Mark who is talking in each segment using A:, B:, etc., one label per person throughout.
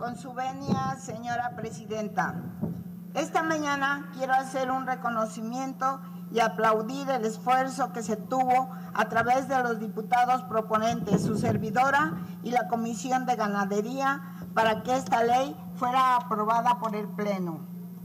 A: Con su venia, señora presidenta. Esta mañana quiero hacer un reconocimiento y aplaudir el esfuerzo que se tuvo a través de los diputados proponentes, su servidora y la Comisión de Ganadería para que esta ley fuera aprobada por el Pleno.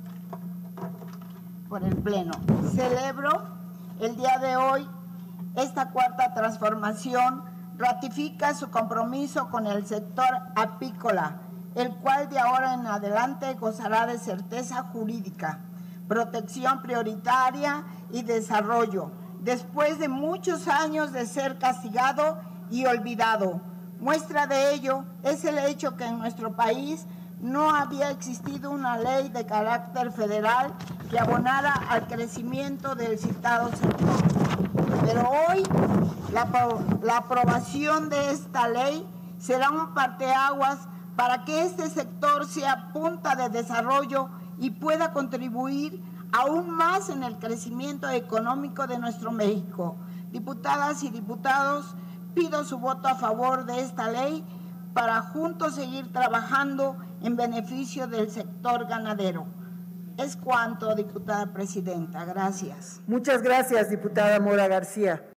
A: Celebro el día de hoy esta cuarta transformación ratifica su compromiso con el sector apícola, el cual de ahora en adelante gozará de certeza jurídica, protección prioritaria y desarrollo, después de muchos años de ser castigado y olvidado. Muestra de ello es el hecho que en nuestro país no había existido una ley de carácter federal que abonara al crecimiento del citado sector. Pero hoy la aprobación de esta ley será un parteaguas para que este sector sea punta de desarrollo y pueda contribuir aún más en el crecimiento económico de nuestro México. Diputadas y diputados, pido su voto a favor de esta ley para juntos seguir trabajando en beneficio del sector ganadero. Es cuanto, diputada presidenta. Gracias.
B: Muchas gracias, diputada Mora García.